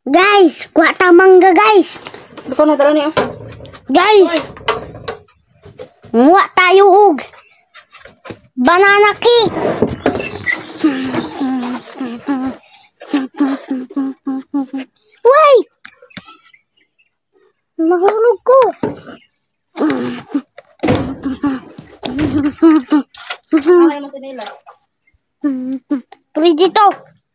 Guys, kuha ta mangga guys. Bukan na tara niyo. Guys. Muwa tayo og banana cake. Wait. Mahulog ko. Ay mo sinilas. Ready to.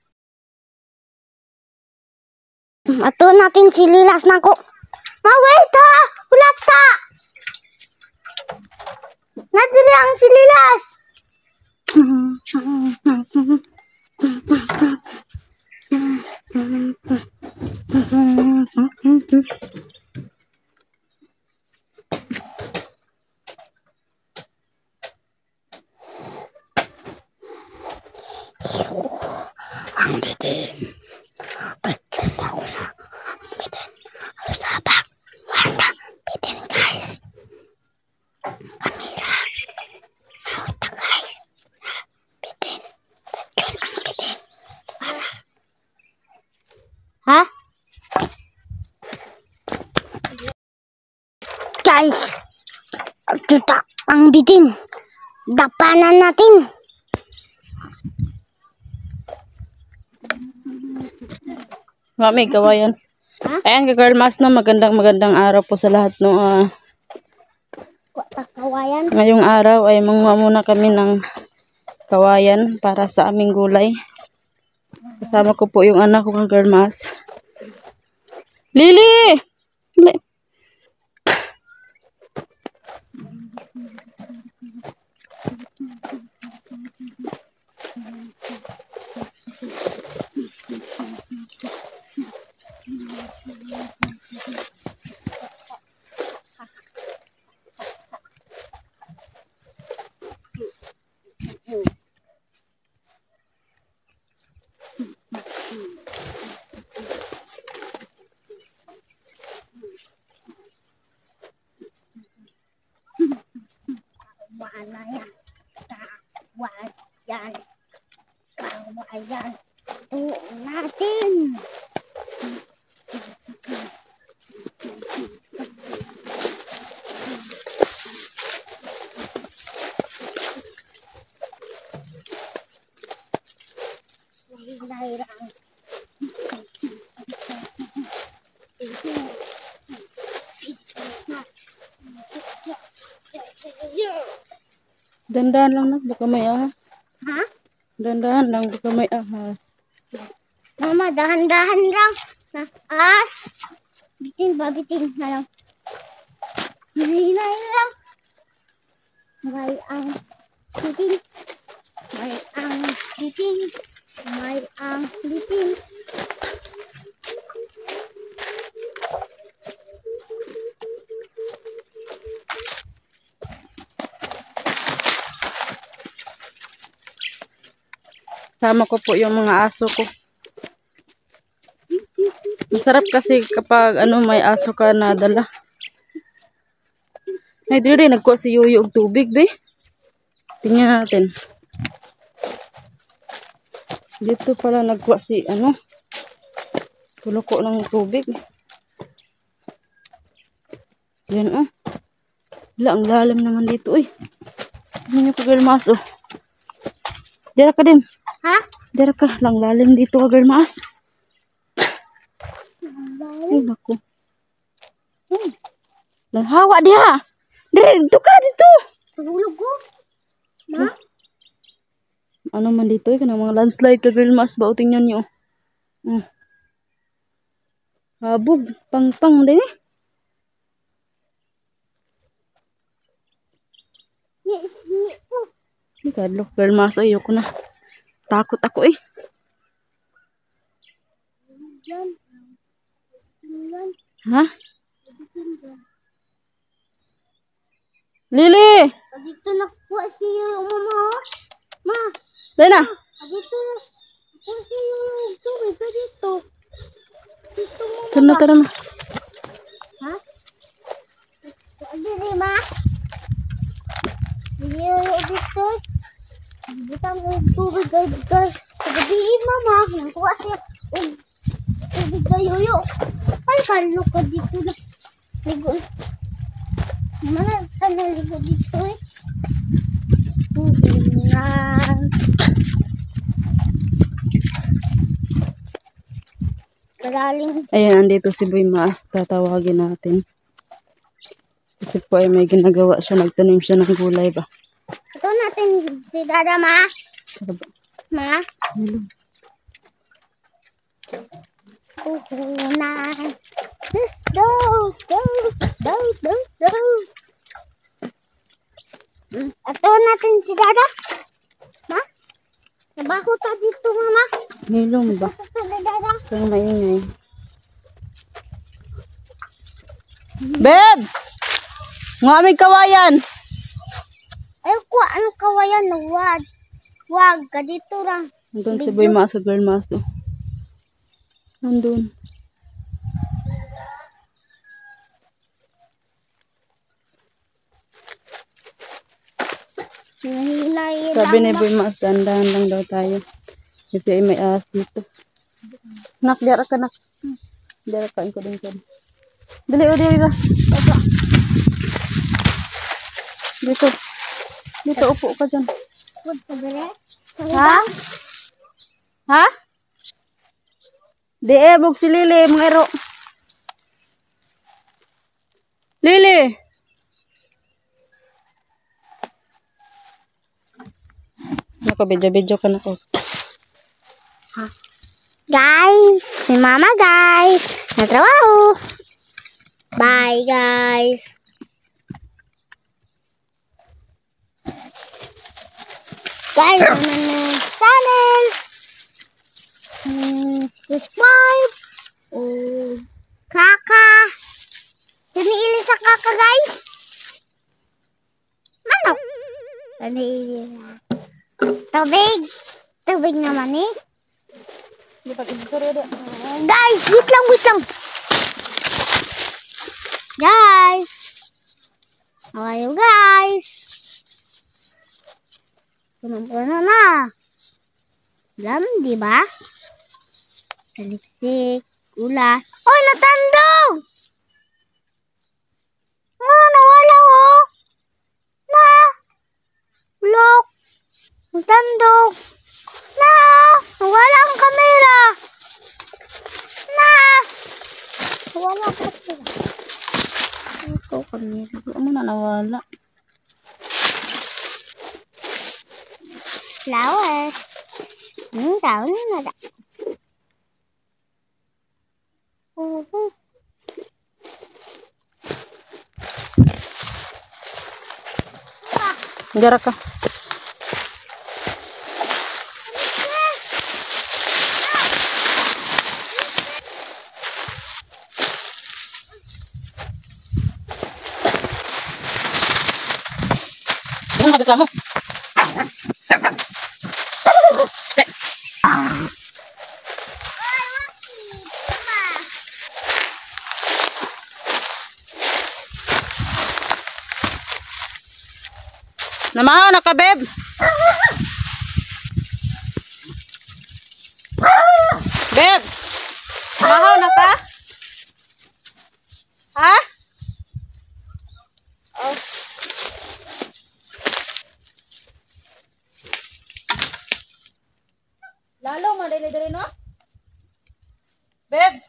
Ato natin sililas na ko. Wait ha! Ulat sa! Nadiri ang sililas! Ang bitin. Betul ako na. Ang bitin. Ang sabak. Wanda. Bitin guys. Kamera. Nauta guys. Bitin. Betul ang bitin. Wala. Ha? Guys. Kita ang bitin. Dapanan natin. Mami, kawayan. Ha? Ayan, girl mas no, magandang araw po sa lahat no. Kawayan. Ngayong araw ay manguha muna kami ng kawayan para sa aming gulay. Kasama ko po yung anak ko, girl mas. Lily! Kawayan. Kawayan. Kawayan. Tuon natin. Lairang. Dandan lang na, baka may ahas. Ha? Dandan lang, baka may ahas. Mama, dahan-dahan lang. As. Bitin ba? Bitin na lang. Hinay lang. May ang bitin. May ang bitin. May ang bitin. Sama ko po yung mga aso ko. Masarap kasi kapag may aso ka na dala. Ay, dili nagkuha si Yuyo og tubig, be. Tingnan natin. Dito pala nagkuha si tuluko ng tubig. Yan Wala, ang lalim naman dito, Tingnan nyo ka, girl mas, Dira ka din. Ha? Dira ka, lang lalim dito ka, girl mas. Ay, naku. Lang hawa diha. Dito ka, dito. Pagulog ko. Ma? Ano man dito, kanang mga landslide ka, girl mas. Ba, tingnan nyo. Habog, pang-pang din Kadlok, girl mas, ayoko na. Takot ako Ha? Lily! Dito nakuha si mama. Ma. Lena! Dito nakuha si tubig dito. Dito mo. Tara na. Ha? Dito ma. Dito. Butang tubig guys. Gabi mama. Nakuha siya. Tubig Yuyo. Ay, kalo ka dito na. Ligo na. Mana, sana ligo dito eh. Yan. Kalaling. Ayan, andito si Boy Mas. Tatawagin natin. Kasi po ay may ginagawa siya. Nagtanim siya ng gulay ba? Ito natin si Dada, ma. Ma. Puhunan. Let's go. Go. Ito natin si Dada. Ma. Nabaho ta dito, mama. Nilong ba? Ito si Dada. Kaya maingay. Beb! Nga may kawayan! Ay, kuha. Ano kawayan? Wag ka dito lang. Nandun si Boy Mas sa girl mas to. Nandun. Sabi ni Boy Mas, dahan-dahan lang daw tayo. Kasi ay may ahas dito. Nak, diara ka nak. Diara ka, ko din. Dali, dali ba? Dito. Dito, upo ka dyan. Ha? Ha? Di bug si Lili, mga ero. Lili! Nakabidyo-bidyo ka na ko. Guys, si mama guys. Natrabaho. Bye guys. Guys, channel. Subscribe. Kaka. Taniili sa kaka guys. Ano? Taniili na. Tubig. Tubig naman eh. Guys, wait lang. Guys. How are you guys? Puno na. Alam, di ba? Taliksik, ulas. Oh, natandog! Oh, nawala oh. Na. Look. Natandog. Na. Nawala ang kamera. Na. Nawala ang kamera. Ito, kamera. Ano na nawala? Flowers. Daun na da. Diara ka. Ano magreklamo? Namahaw na ka, Beb. Beb. Namahaw na ka? Ha? Oh. Lalo madali-dali no? Beb.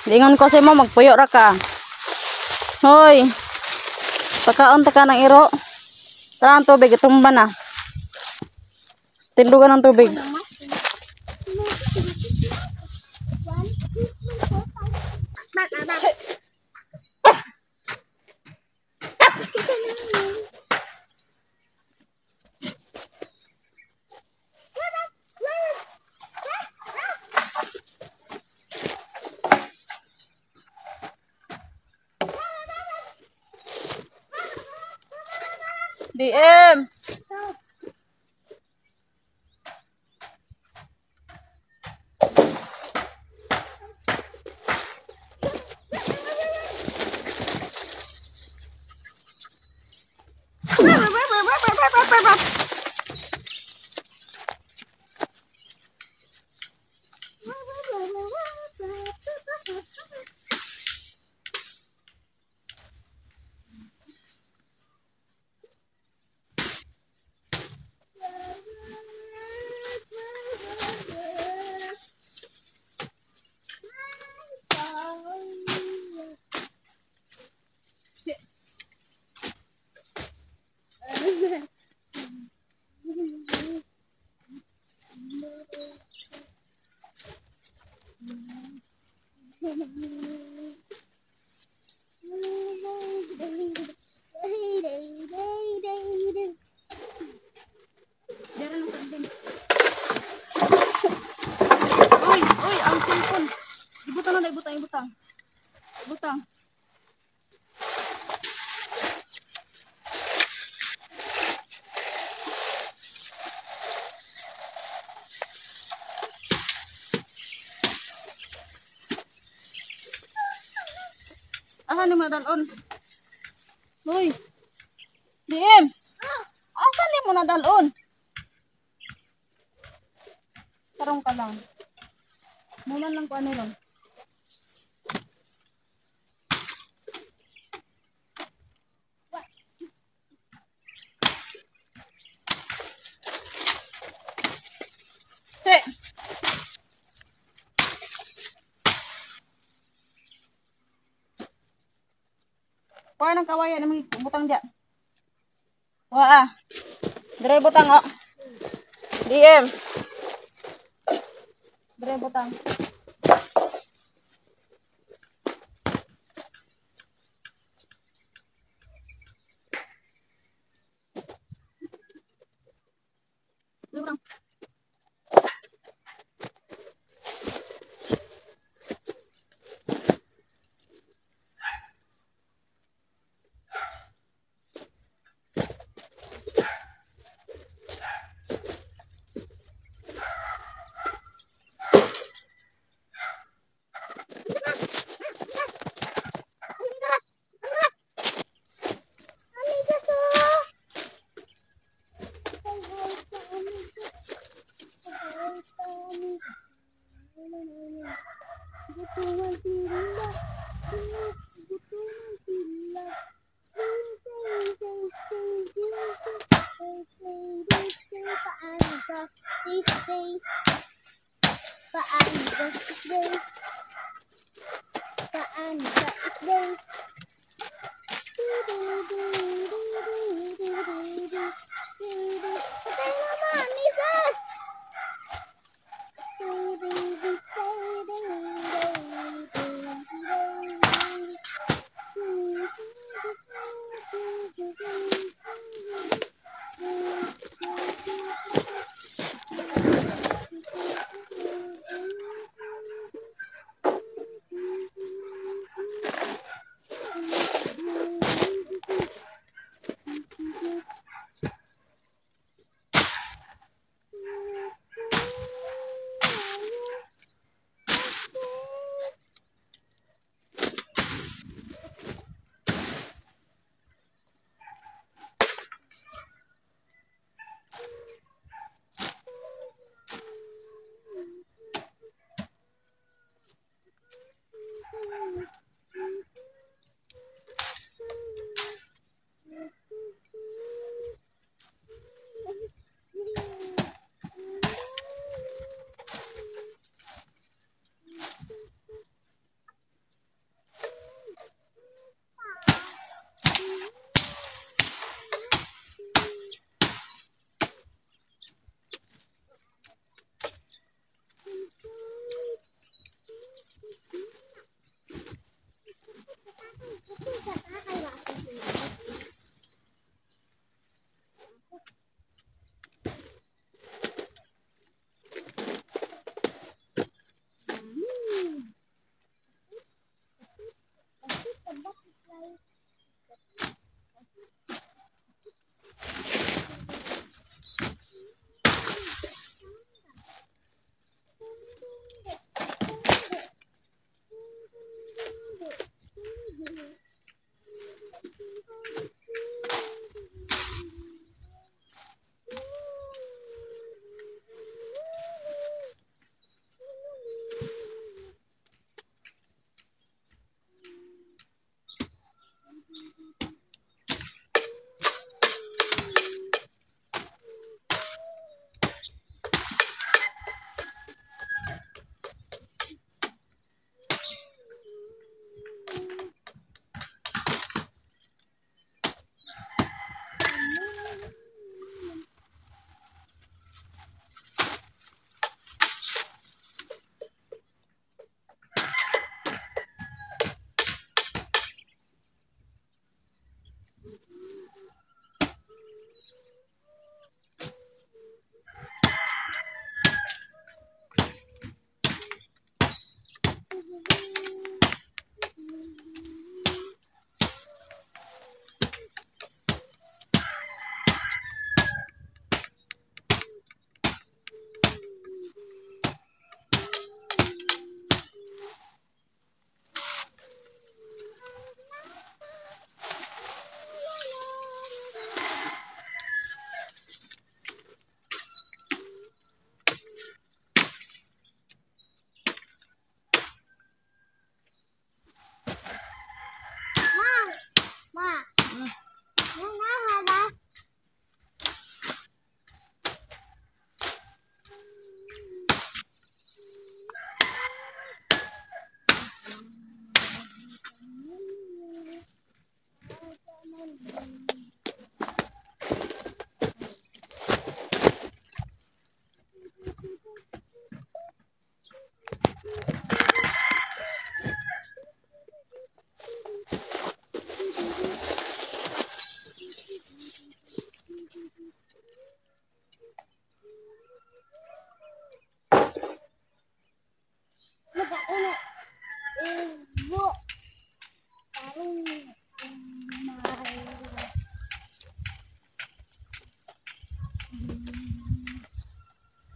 Lingon ko sa mo, magpuyo ra ka. Hoy. Pagkaon ta ka ng iro. Tara ang tubig, itumba na. Tindugan ng tubig. DM. Uy, ang cellphone. Ibutang na, ibutang. Ibutang. Asan ni mo nadalon? Uy. DM. Asan ni mo nadalon? Tarong ka lang. Muna lang ko ano lang. Te. Kuha ng kawayan ng butang dyan. Wah, dire butang oh. DM. Dire butang. Dire butang.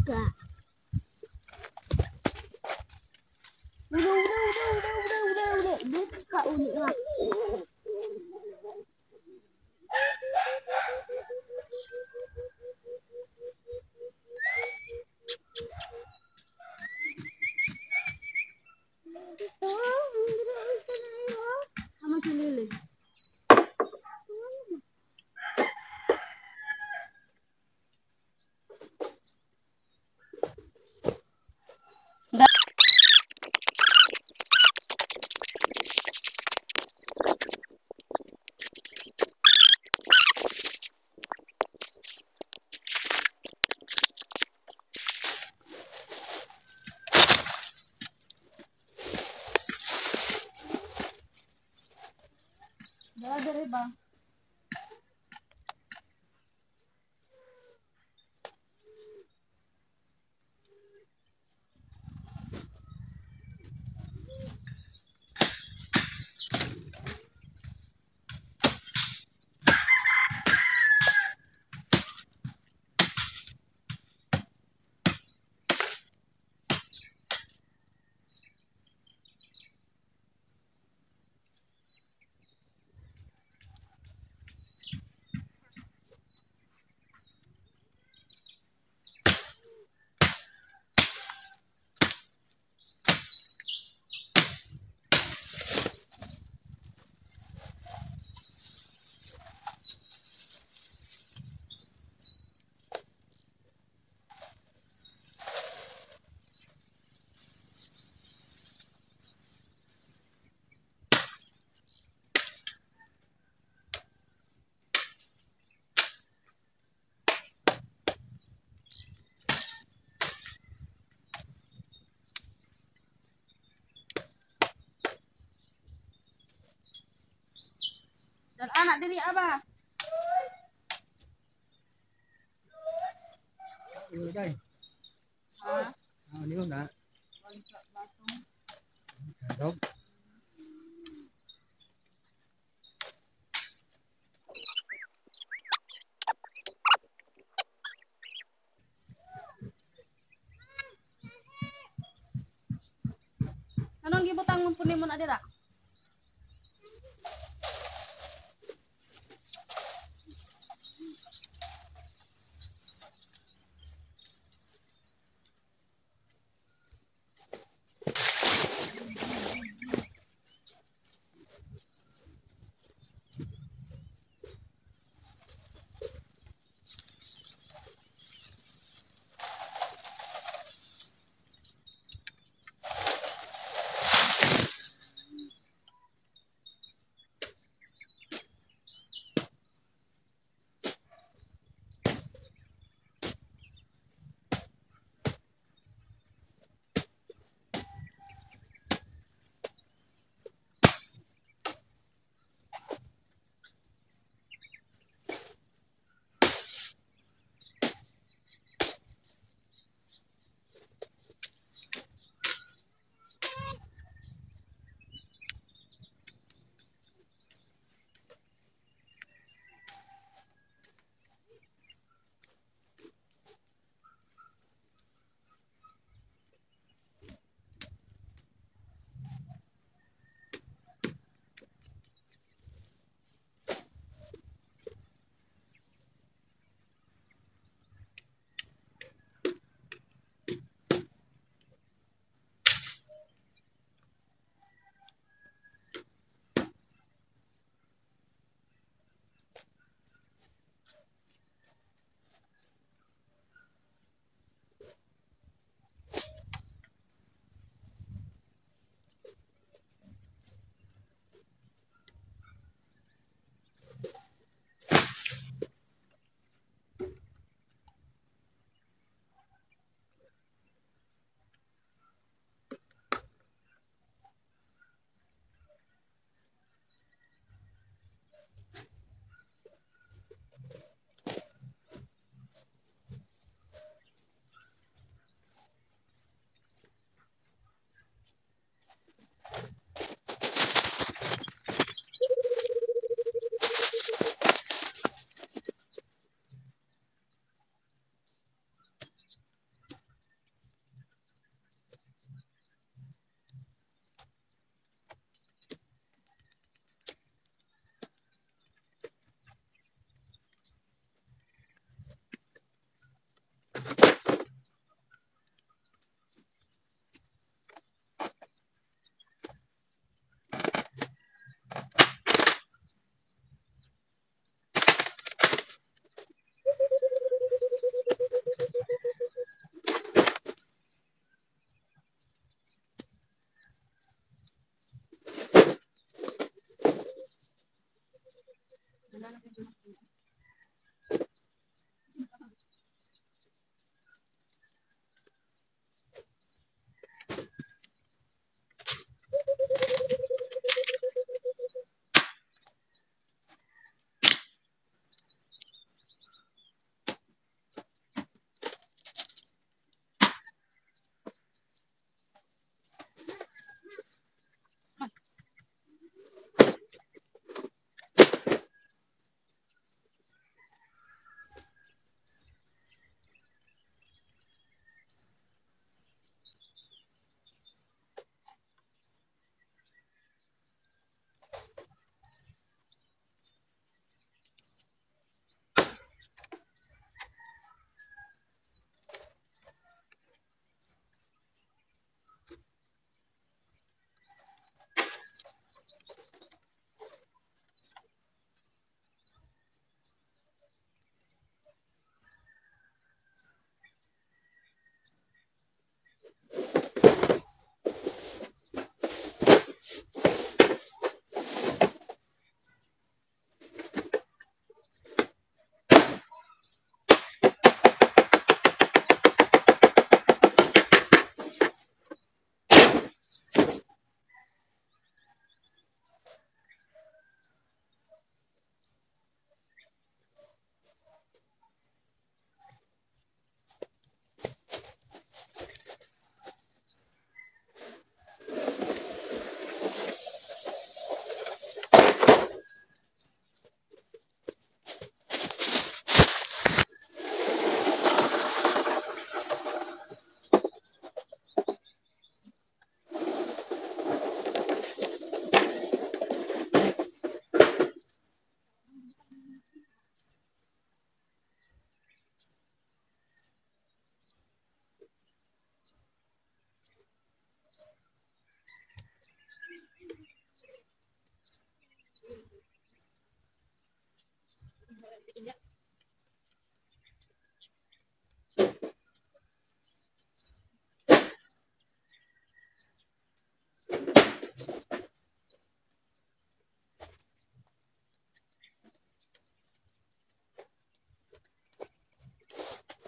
juga. Udah. Buka unik lah. Sama si Lili. Dah dari bang. Dan anak diri apa? Đây. Hah? Nếu đã. Đúng. Anong gibutang mo punin mo na dira?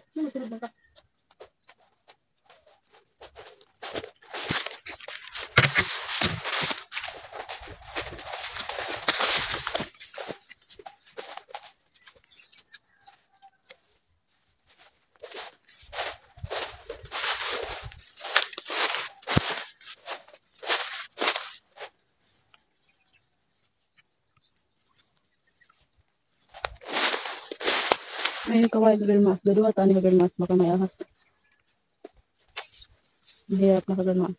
Ayun, kaway kagalmas. Dalawa tani kagalmas. Baka may ahas. Mahirap na kagalmas.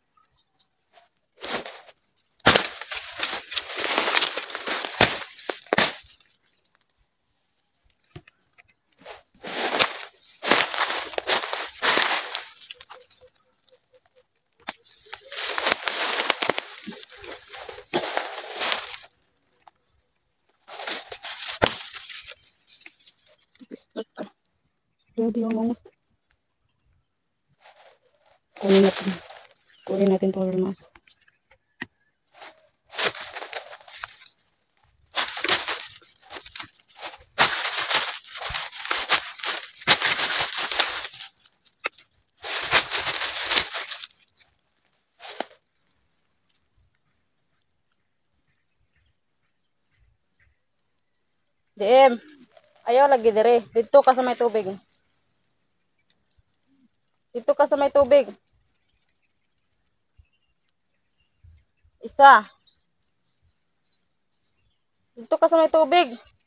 Jadi yung mga kunin natin. Kunin natin ito kagalmas. DM, ayaw lagi dire. Dito ka sa may tubig. Dito ka sa may tubig. Isa. Dito ka sa may tubig.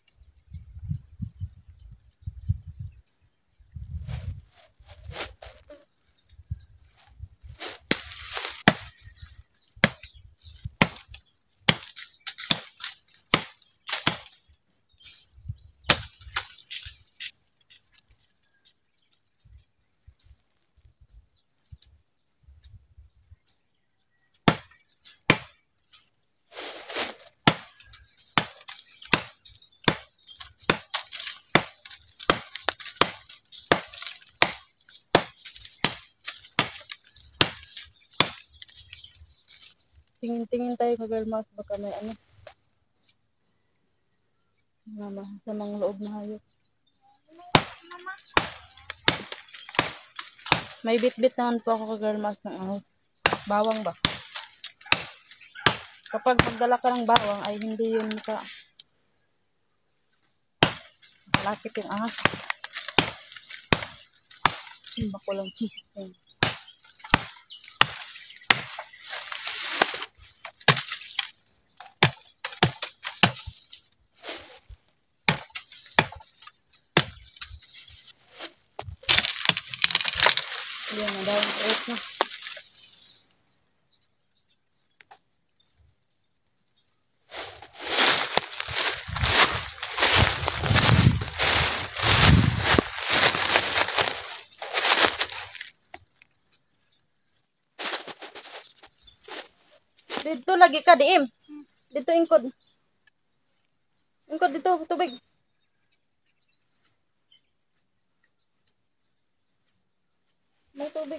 Tingin-tingin tayo kagalmas. Baka may ano. Sa mga loob na hayop. May bit-bit naman po ako kagalmas ng ahos. Bawang ba? Kapag magdala ka ng bawang ay hindi yun ka malapit yung ahas. Bako lang cheese na yun. Ayan, nadawang fruit na. Dito lagi ka, diim. Dito ingkod. Ingkod dito, tubig. May tubig.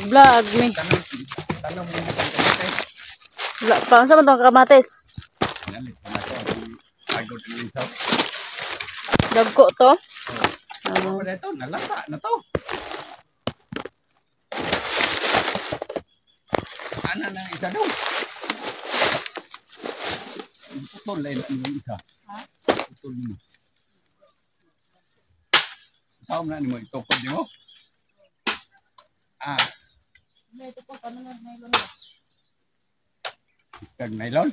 Vlog me. Tanong mo na kung kapatid. Wala pa. Saan mo itong kamatis? Nalit pa na ko. Pagod ng isaw. Dagko to? Ano na ito? Nalasa na to. Ana na isa doon. Putol na yung isa. Ha? Putol mo. Ikaw na mo itupod mo. Ah, Ito po, paano na nylon? kag nylon.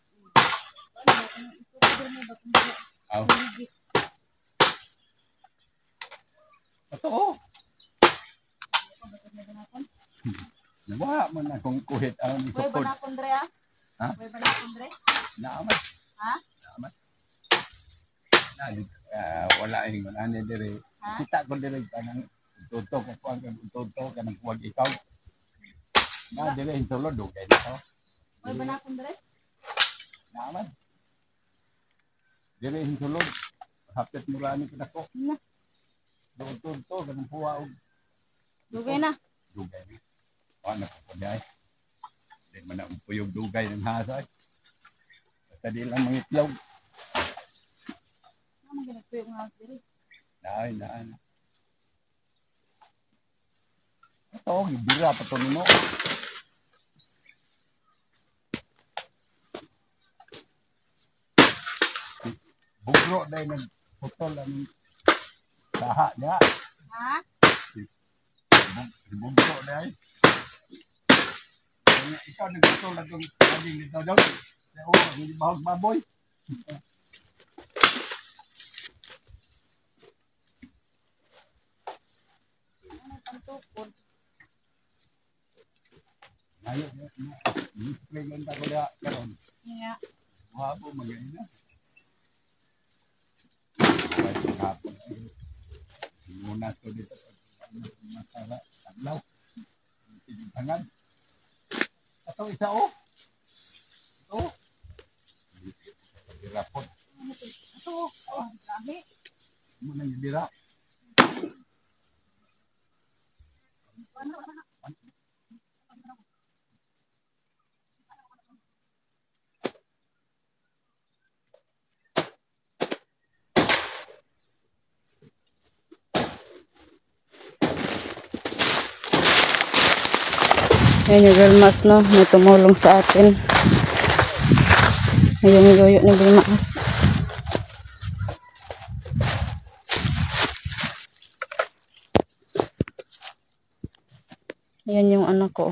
Aw. Totoo. Nawa man akong kuhit ang Pwede ba itupod. na akong Dre, ha? Ha? Pwede ba na akong Dre? Naaman. Ha? Naaman. Wala yung ano dire. Ha? Kita ko dire kanang tutok ko ang tutok kanang kuwag ikaw. Na dire yung tulod dugay nito. Pwede ba na akong Dre? Naaman. Dire yung tulod. Hapit murani ko nako. Na. Tutok kanang kuwa og Dugay na. dugay. Ano ko po dahil. Hindi man na upuyog dugay ng hasay. Basta di lang mangitlog. Ano ginagpo yung house Dre? Naan. Ito, bira pa ito nino. Bugro dahil nagputol ang saha niya. Ha? Bugro dahil. Ikaw nagputol na itong naging dito daw. Oo, hindi bahog baboy. Ang tukod. Ayaw niya. Nipringan ako na karon. Nga. Wabo, magaling na. Kahit hapon. Muna ito dito. Masara. Adlaw. Tinitangad. Ito isa o. Ito. Dirapot. Ito, oh, dami. Muna yung dira. Ayan yung Vilmas, no? May tumulong sa atin. Ayan yung yoyo ni Vilmas. Ayan yung anak ko.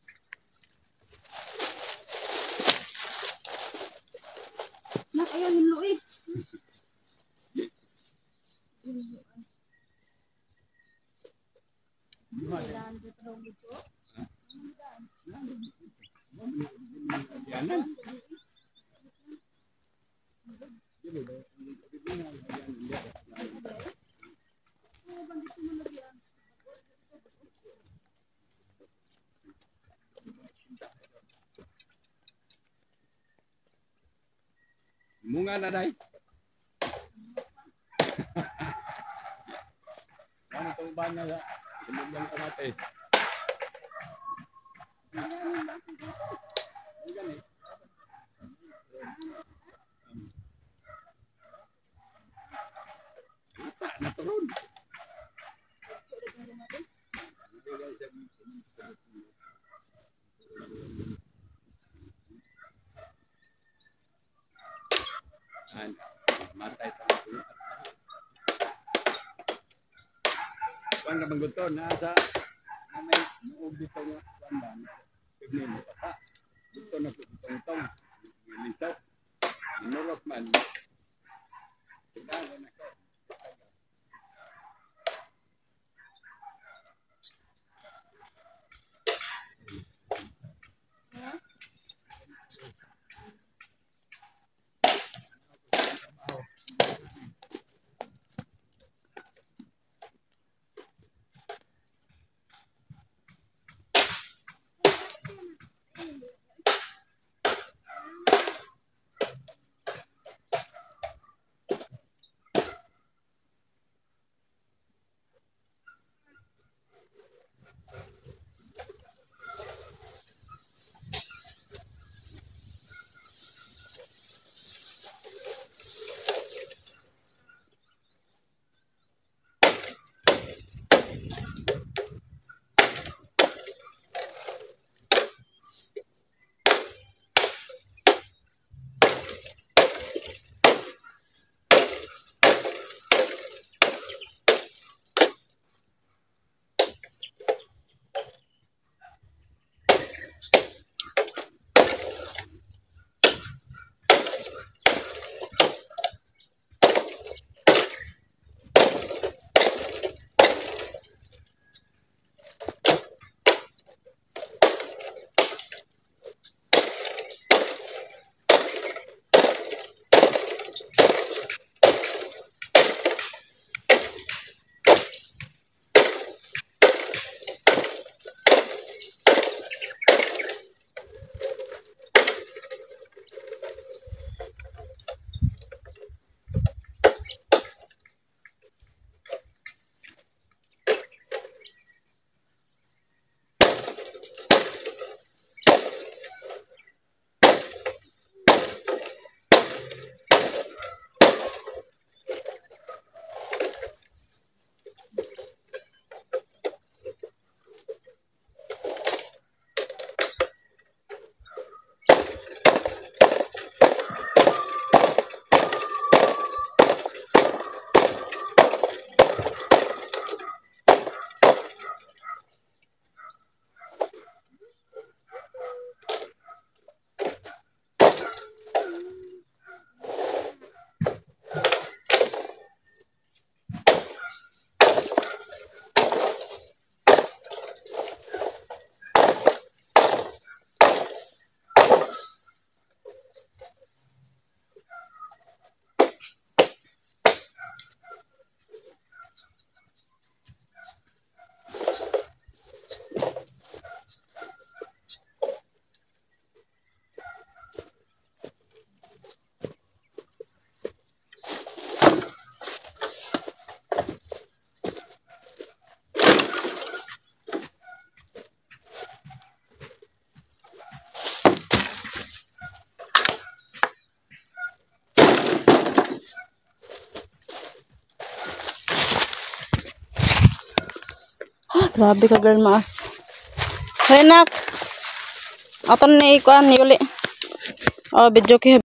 Nak, ayan yung Louis. Yanan. Munga na dai. Ano itong bana sa lumang kamatis? Naturon. Matay tayo. Kuan na mangguton na sa may muog dito nga kuan ba. Kini mo pa. Dito na itong lisaw. Minurot man. Dala na ko. Grabe ka girl maas. Renak. Aton ni ikuan ni uli. Oh, video kay